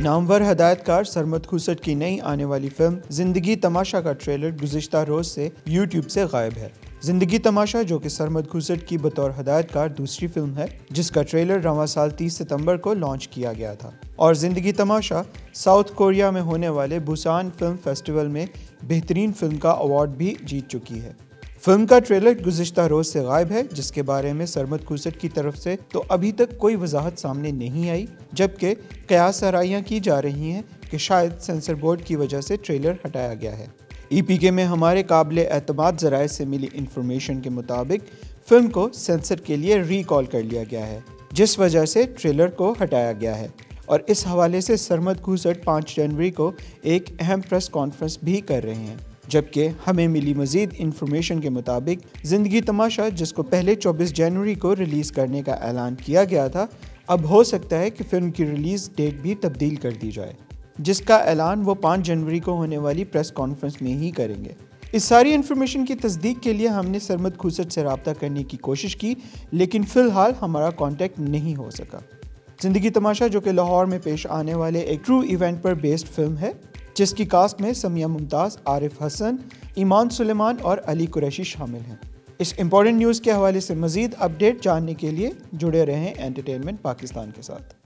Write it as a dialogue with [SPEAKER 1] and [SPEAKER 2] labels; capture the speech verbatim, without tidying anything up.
[SPEAKER 1] नामवर हदायतकार सरमद खुसट की नई आने वाली फिल्म जिंदगी तमाशा का ट्रेलर गुज़िश्ता रोज से यूट्यूब से गायब है। जिंदगी तमाशा, जो कि सरमद खुसट की बतौर हदायतकार दूसरी फिल्म है, जिसका ट्रेलर रवां साल तीस सितंबर को लॉन्च किया गया था। और जिंदगी तमाशा साउथ कोरिया में होने वाले बुसान फिल्म फेस्टिवल में बेहतरीन फिल्म का अवार्ड भी जीत चुकी है। फिल्म का ट्रेलर गुज़िश्ता रोज से गायब है, जिसके बारे में सरमद खुसट की तरफ से तो अभी तक कोई वजाहत सामने नहीं आई, जबकि कयास सराहियां की जा रही हैं कि शायद सेंसर बोर्ड की वजह से ट्रेलर हटाया गया है। ई पी के में हमारे काबिल एतमाद ज़राए से मिली इंफॉर्मेशन के मुताबिक फिल्म को सेंसर के लिए रिकॉल कर लिया गया है, जिस वजह से ट्रेलर को हटाया गया है। और इस हवाले से सरमद खुसट पाँच जनवरी को एक अहम प्रेस कॉन्फ्रेंस भी कर रहे हैं। जबकि हमें मिली मज़ीद इंफॉर्मेशन के मुताबिक ज़िंदगी तमाशा, जिसको पहले चौबीस जनवरी को रिलीज़ करने का ऐलान किया गया था, अब हो सकता है कि फ़िल्म की रिलीज़ डेट भी तब्दील कर दी जाए, जिसका ऐलान वो पाँच जनवरी को होने वाली प्रेस कॉन्फ्रेंस में ही करेंगे। इस सारी इन्फॉर्मेशन की तस्दीक के लिए हमने सरमद खुसट से रब्ता करने की कोशिश की, लेकिन फ़िलहाल हमारा कॉन्टेक्ट नहीं हो सका। ज़िंदगी तमाशा, जो कि लाहौर में पेश आने वाले एक ट्रू इवेंट पर बेस्ड फिल्म है, जिसकी कास्ट में समिया मुमताज़, आरिफ हसन, ईमान सुलेमान और अली कुरैशी शामिल हैं। इस इम्पॉर्टेंट न्यूज़ के हवाले से मज़ीद अपडेट जानने के लिए जुड़े रहें एंटरटेनमेंट पाकिस्तान के साथ।